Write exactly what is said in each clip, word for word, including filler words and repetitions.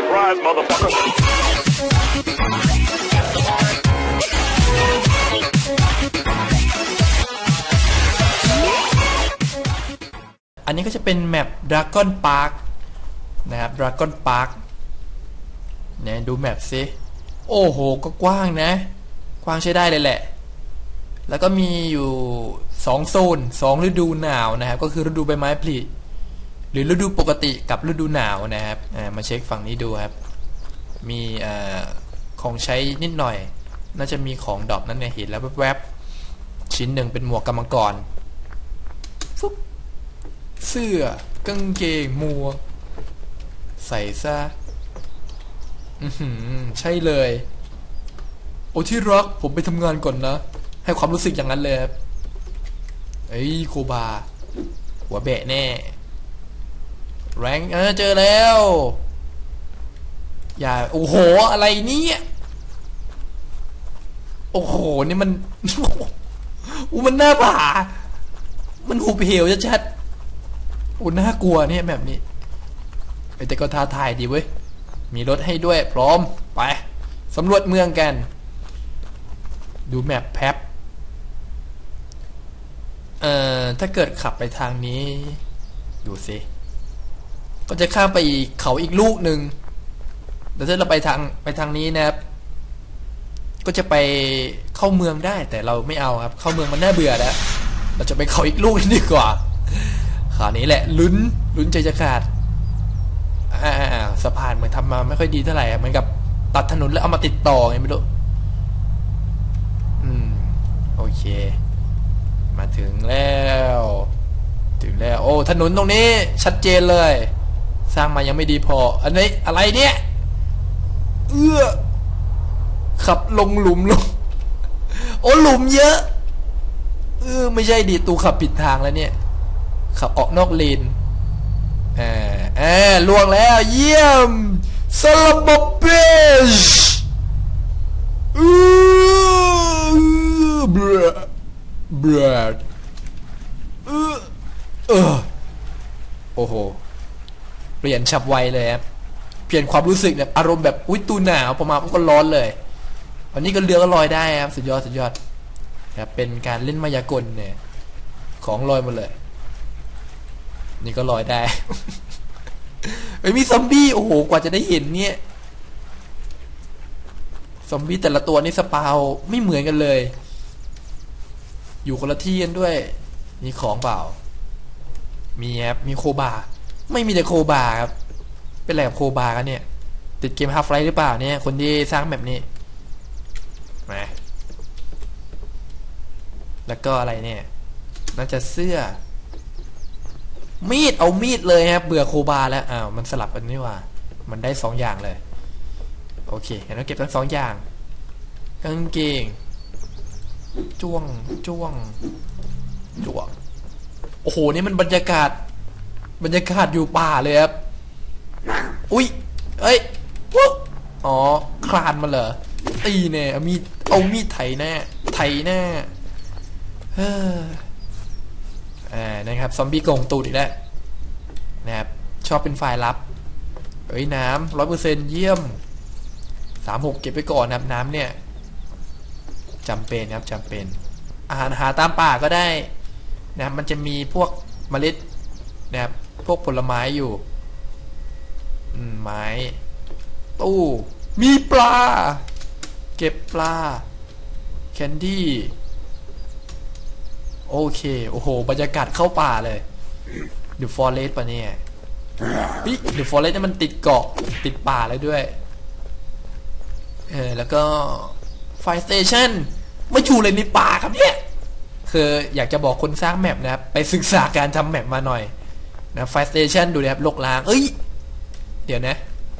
Surprise, motherfucker. อันนี้ก็จะเป็นแมป Dragon Park นะครับ Dragon Park เนี่ยดูแมปสิโอ้โหก็กว้างนะกว้างใช้ได้เลยแหละแล้วก็มีอยู่สองโซนสองฤดูหนาวนะครับก็คือฤดูใบไม้ผลิหรือฤดูปกติกับฤดูหนาวนะครับมาเช็คฝั่งนี้ดูครับมีของใช้นิดหน่อยน่าจะมีของดรอปนั่นเนี่ยเห็นแล้วแวบๆชิ้นหนึ่งเป็นหมวกกำมะกรฟุ๊บเสื้อกางเกงหมวกใส่ซะอือหือใช่เลยโอ้ที่รักผมไปทำงานก่อนนะให้ความรู้สึกอย่างนั้นเลยครับเอ้ยโคบาหัวแบะแน่แรงเออเจอแล้วอย่าโอ้โหอะไรเนี่ยโอ้โหนี่มันอู้มันน่าผ่ามันหุบเหวชัดๆโอ้น่ากลัวเนี่ยแบบนี้แต่ก็ท้าทายดีเว้ยมีรถให้ด้วยพร้อมไปสำรวจเมืองกันดูแมปแพปเอ่อถ้าเกิดขับไปทางนี้ดูสิก็จะข้ามไปอีกเขาอีกลูกหนึ่งแต่ถ้าเราไปทางไปทางนี้นะครับก็จะไปเข้าเมืองได้แต่เราไม่เอาครับเข้าเมืองมันน่าเบื่อแล้วเราจะไปเขาอีกลูกดีกว่าขานี้แหละลุ้นลุ้นใจจะขาดอ่าสะพานเหมือนทำมาไม่ค่อยดีเท่าไหร่เหมือนกับตัดถนนแล้วเอามาติดต่อไงไม่รู้อืมโอเคมาถึงแล้วถึงแล้วโอ้ถนนตรงนี้ชัดเจนเลยสร้างมายังไม่ดีพออันนี้อะไรเนี่ยเอื้อขับลงหลุมลงโอ้หลุมเยอะเออไม่ใช่ดิตูขับผิดทางแล้วเนี่ยขับออกนอกเลนอ่าอ่าล่วงแล้วเยี่ยมสลับบเบชอือเบรเบรดเออเออโอ้โหเปลี่ยนฉับไวเลยครับเปลี่ยนความรู้สึกแบบอารมณ์แบบอุ้ยตูหนาวพอมาก็ร้อนเลยวันนี้ก็เรือก็ลอยได้ครับสุดยอดสุดยอดครับเป็นการเล่นมายากลเนี่ยของลอยหมดเลยนี่ก็ลอยได้เฮ้ยมีซอมบี้โอ้โหกว่าจะได้เห็นเนี่ยซอมบี้แต่ละตัวนี่สปาวไม่เหมือนกันเลยอยู่คนละที่กันด้วยมีของเปล่ามีครับมีโคบาไม่มีแต่โคบาครับเป็นอะไรกับโคบากันเนี่ยติดเกมฮาร์ฟไลท์หรือเปล่าเนี่ยคนที่สร้างแบบนี้มาแล้วก็อะไรเนี่ยน่าจะเสื้อมีดเอามีดเลยครับเบื่อโคบาแล้วอ้าวมันสลับกันนี่ว่ามันได้สองอย่างเลยโอเคงั้นเราเก็บทั้งสองอย่างกางเกงจ้วงจ้วงจ้วงโอ้โหนี่มันบรรยากาศบรรยากาศอยู่ป่าเลยครับอุ้ยเอ้ยปุ๊บอ๋อคลานมาเหรอตีแน่เอามีดเอามีดไถแน่ไถแน่เฮ้ออ่านะครับซอมบี้โกงตูดอีกแล้วนะครับชอบเป็นไฟล์ลับเอ้ยน้ำร้อยเปอร์เซ็นต์เยี่ยมสามหกเก็บไปก่อนนะครับน้ำเนี่ยจำเป็นครับจำเป็นอาหารหาตามป่าก็ได้นะครับมันจะมีพวกเมล็ดนะครับพวกผลไม้อยู่อืมไม้ตู้มีปลาเก็บปลาแคนดี้โอเคโอ้โหบรรยากาศเข้าป่าเลยเดอะฟอเรสต์ปะเนี่ยพี่เดอะฟอเรสต์นี่มันติดเกาะติดป่าเลยด้วยเออแล้วก็ไฟสเตชันไม่อยู่เลยในป่าครับเนี่ยคืออยากจะบอกคนสร้างแมปนะครับไปศึกษาการทำแมปมาหน่อยนะไฟสเตชันดูนะครับลกล้างเอ้ยเดี๋ยวนะ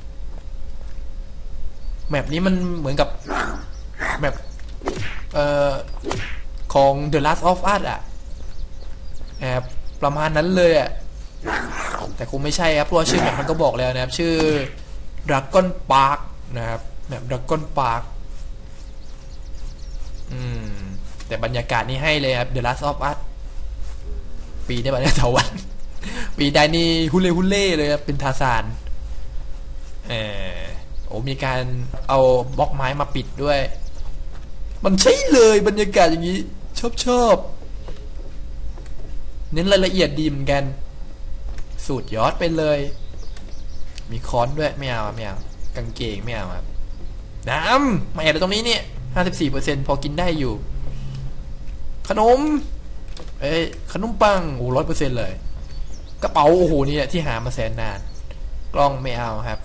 แมปนี้มันเหมือนกับแมปเอ่อของ The Last of Us อ่ะแอบประมาณนั้นเลยอ่ะแต่คงไม่ใช่ครับเพราะชื่อแมปมันก็บอกแล้วนะครับชื่อ Dragon Park นะครับแมป Dragon Park อืมแต่บรรยากาศนี่ให้เลยครับ The Last of Us ปีได้บันไดเถาวันปีได้นี่ฮุเล่ฮุเล่เลยครับเป็นทาซานเออโอ้มีการเอาบล็อกไม้มาปิดด้วย มันใช่เลยบรรยากาศอย่างนี้ชอบชอบเน้นรายละเอียดดีเหมือนกันสูตรยอดไปเลยมีค้อนด้วยไม่เอาไม่เอากางเกงไม่เอาครับน้ำมาแอบตรงนี้เนี่ยห้าสิบสี่เปอร์เซ็นต์พอกินได้อยู่ขนมเอ้ยขนมปังโอ้ร้อยเปอร์เซ็นต์เลยกระเป๋าโอ้โหนี่ที่หามาแสนนานกล้องไม่เอาครับ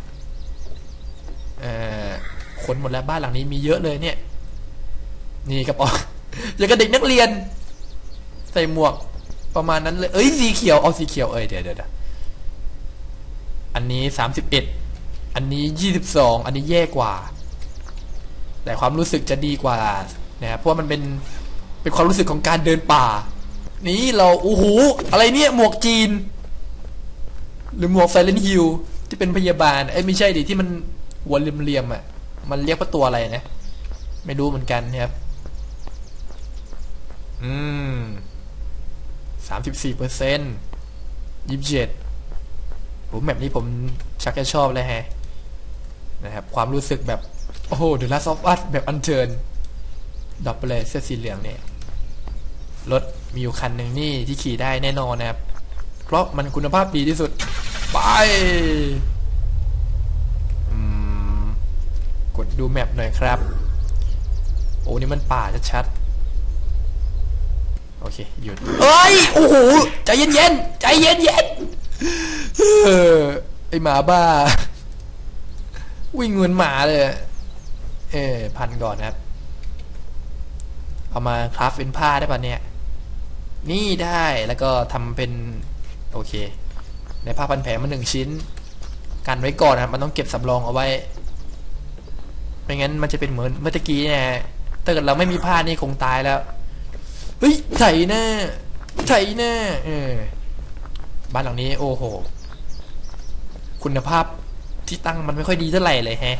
เอ่อคนหมดแล้วบ้านหลังนี้มีเยอะเลยเนี่ยนี่กระเป๋าอย่างกับเด็กนักเรียนใส่หมวกประมาณนั้นเลยเอ้ยสีเขียวเอาสีเขียวเอ้ยเดี๋ยวเดี๋ยวอันนี้สามสิบเอ็ดอันนี้ยี่สิบสองอันนี้แย่กว่าแต่ความรู้สึกจะดีกว่านะครับเพราะมันเป็นเป็นความรู้สึกของการเดินป่านี่เราโอ้โหอะไรเนี่ยหมวกจีนหรือหมวกไซเลนฮิลที่เป็นพยาบาลเอ้ยไม่ใช่ดิที่มันหัวเหลี่ยมๆอ่ะมันเรียกว่าตัวอะไรนะไม่รู้เหมือนกันนะครับอืมสามสิบสี่เปอร์เซ็นต์ยี่สิบเจ็ดผมแบบนี้ผมชักจะชอบเลยฮะนะครับความรู้สึกแบบโอ้โห The Last of Us แบบอันเชิญดรอปไปเลยเสื้อสีเหลืองเนี่ยรถมีอยู่คันหนึ่งนี่ที่ขี่ได้แน่นอนนะครับเพราะมันคุณภาพดีที่สุดไปกดดูแมปหน่อยครับโอ้นี่มันป่าชัดๆโอเคหยุดเอ้ยโอ้โหใจเย็นๆใจเย็นๆเออไอหมาบ้าวิ่งเหมือนหมาเลยเออพันก่อนครับเอามาคราฟเป็นผ้าได้ป่ะเนี่ยนี่ได้แล้วก็ทำเป็นโอเคในผ้าพันแผลมาหนึ่งชิ้นกันไว้ก่อนนะมันต้องเก็บสำรองเอาไว้ไม่งั้นมันจะเป็นเหมือนเมื่อกี้เนี่ยถ้าเกิดเราไม่มีผ้านี่คงตายแล้วเฮ้ยไถหน้าไถหน้าเออบ้านหลังนี้โอ้โหคุณภาพที่ตั้งมันไม่ค่อยดีเท่าไหร่เลยแฮะ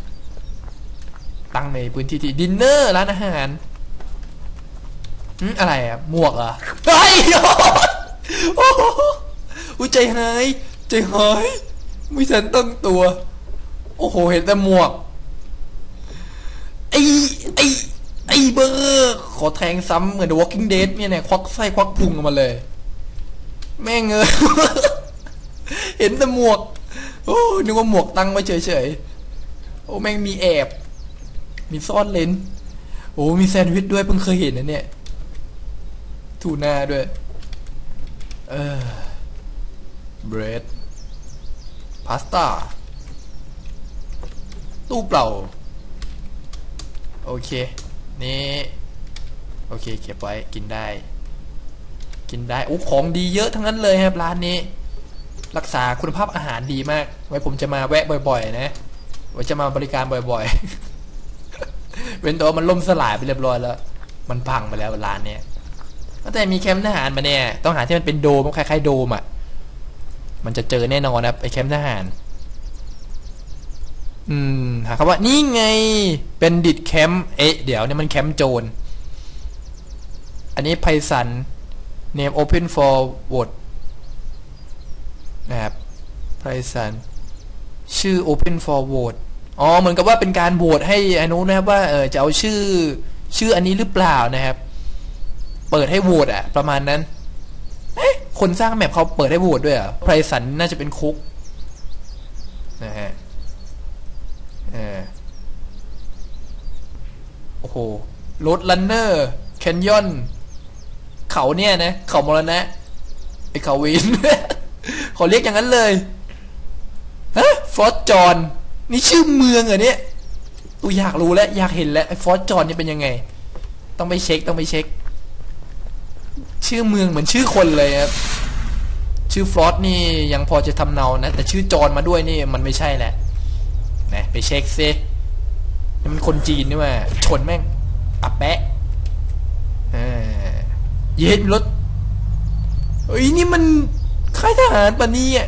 ตั้งในพื้นที่ที่ดินเนอร์ร้านอาหารอืมอะไรอะหมวกเหรอไอ้โอ้โหใจหายใจหายไม่ทันตั้งตัวโอ้โหเห็นแต่หมวกไอ้ไอ้ไอ้เบอร์ขอแทงซ้ำเหมือน The Walking Dead เนี่ยเนี่ยควักไส้ควักพุงออกมาเลยแม่งเงย เห็นแต่หมวกโอ้นึกว่าหมวกตั้งไว้เฉยๆโอ้แม่งมีแอบมีซ่อนเลนโอ้มีแซนด์วิชด้วยเพิ่งเคยเห็นนะเนี่ยทูน่าด้วยเออเบรดพาสต้าตู้เปล่าโอเคนี่โอเคเก็บไว้กินได้กินได้โอ้ของดีเยอะทั้งนั้นเลยครับร้านนี้รักษาคุณภาพอาหารดีมากไว้ผมจะมาแวะบ่อยๆนะไว้จะมาบริการบ่อยๆ เป็นตัวมันล่มสลายไปเรียบร้อยแล้วมันพังไปแล้วร้านเนี้ยแต่มีแคมป์ทหารมาเนี่ยต้องหาที่มันเป็นโดมคล้ายๆโดมอ่ะมันจะเจอแน่นอนนะไอแคมป์ทหารอืมหาคำว่านี่ไงเป็นดิดแคมป์เอ๊ะเดี๋ยวเนี่ยมันแคมป์โจรอันนี้ไพซัน name open for vote นะครับไพซันชื่อ open for vote อ๋อเหมือนกับว่าเป็นการโหวตให้อนุนะครับว่าเออจะเอาชื่อชื่ออันนี้หรือเปล่านะครับเปิดให้โหวตอะประมาณนั้นเอ๊ะคนสร้างแมปเขาเปิดให้โหวตด้วยเหรอไพซันน่าจะเป็นคุกนะฮะเออโอ้โหโรดรันเนอร์แคนยอนเขาเนี่ยนะเขามรณะไอเขาวิน ขอเรียกอย่างนั้นเลยฮะฟอร์จอนนี่ชื่อเมืองเหรอเนี่ยกูอยากรู้แล้วอยากเห็นแล้วไอฟอร์จอนนี่เป็นยังไงต้องไปเช็คต้องไปเช็คชื่อเมืองเหมือนชื่อคนเลยครับชื่อฟลอสนี่ยังพอจะทำเนานะแต่ชื่อจอนมาด้วยนี่มันไม่ใช่แหละนะไปเช็คซินี่มันคนจีนนี่ว่าชนแม่งอับแปะเย็นรถเฮ้ยนี่มันค่ายทหารปะเนี่ย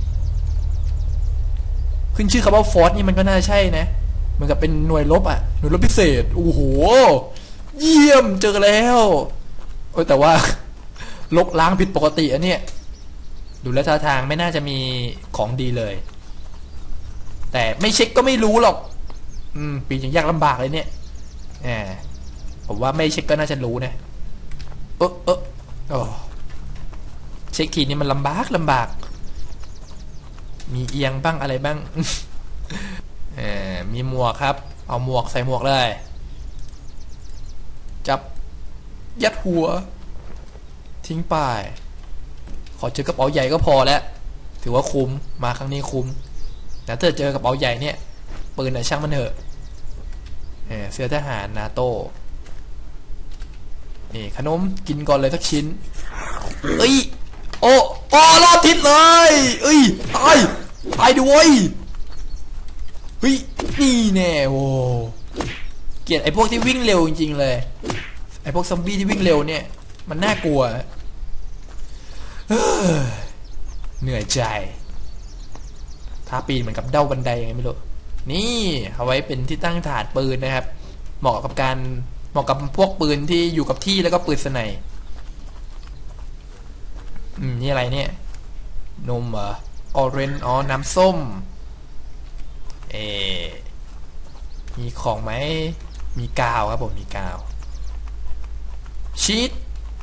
ขึ้นชื่อคำว่าฟอร์สนี่มันก็น่าใช่นะเหมือนกับเป็นหน่วยรบอ่ะหน่วยรบพิเศษโอ้โหเยี่ยมเจอแล้วโอ้แต่ว่าลกล้างผิดปกติอันเนี้ยดูแลท่าทางไม่น่าจะมีของดีเลยแต่ไม่เช็คก็ไม่รู้หรอกอืมปีนอย่างยากลำบากเลยเนี่ยแหมผมว่าไม่เช็คก็น่าจะรู้นะเออเออโอ้เช็คทีนี้มันลำบากลำบากมีเอียงบ้างอะไรบ้างเออมีหมวกครับเอาหมวกใส่หมวกเลยจับยัดหัวทิ้งไปขอเจอกระเป๋าใหญ่ก็พอแล้วถือว่าคุ้มมาครั้งนี้คุ้มแต่ถ้าเจอกระเป๋าใหญ่เนี่ยปืนอะช่างมันเถอะเออเสื้อทหารนาโต้นี่ขนมกินก่อนเลยสักชิ้นเอ้ยโอ้โอ้รอดทิศเลยเอ้ยตายตายด้วยเฮ้ยนี่แน่โอ้เกลียดไอ้พวกที่วิ่งเร็วจริงๆเลยไอ้พวกซอมบี้ที่วิ่งเร็วเนี่ยมันน่ากลัวเหนื่อยใจท้าปีนเหมือนกับเด้าบันไดยังไงไม่รู้นี่เอาไว้เป็นที่ตั้งฐานปืนนะครับเหมาะกับการเหมาะกับพวกปืนที่อยู่กับที่แล้วก็ปืนสไนป์อืมนี่อะไรเนี่ยนมเหรอออเรนจ์อ๋อน้ำส้มเอมีของไหมมีกาวครับผมมีกาวชีส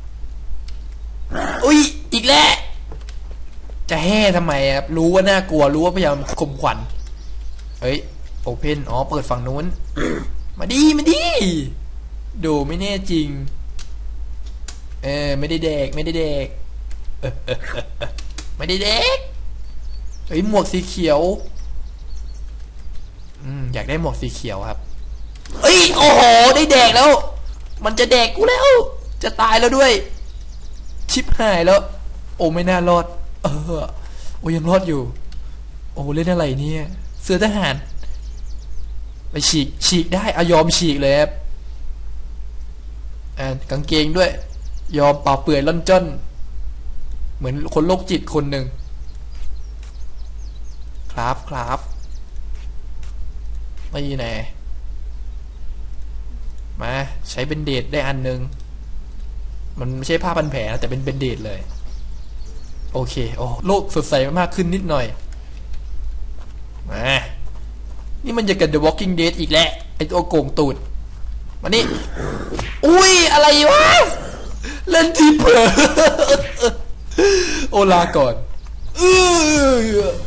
อุ้ยอีกแล้วจะแห่ทำไมครับรู้ว่าน่ากลัวรู้ว่าพยายามข่มขวัญเฮ้ยโอเพนอ๋อเปิดฝั่งนู้นมาดีมาดีดูไม่แน่จริงเออไม่ได้เด็กไม่ได้เด็กไม่ได้เด็กเฮ้ยหมวกสีเขียวอืมอยากได้หมวกสีเขียวครับเอ้ยโอ้โหได้แดกแล้วมันจะแดกกูแล้วจะตายแล้วด้วยชิบหายแล้วโอ้ไม่น่ารอดเออโอ้ยังรอดอยู่โอ้เล่นอะไรเนี่ยเสื้อทหารไปฉีกฉีกได้อะยอมฉีกเลยครับอ่ากางเกงด้วยยอมเปล่าเปลือยล่อนจ้อนเหมือนคนโรคจิตคนหนึ่งครับครับไม่แน่มาใช้เบนเดดได้อันนึงมันไม่ใช่ผ้าพันแผลแต่เป็นเบนเดดเลยโอเคโอ้โลกสดใสมากขึ้นนิดหน่อยมานี่มันจะเกิด The Walking Dead อีกแล้วไอตัวโกงตูดมานี่อุ้ยอะไรวะเล่นทีเผลอโอลาก่อนเออ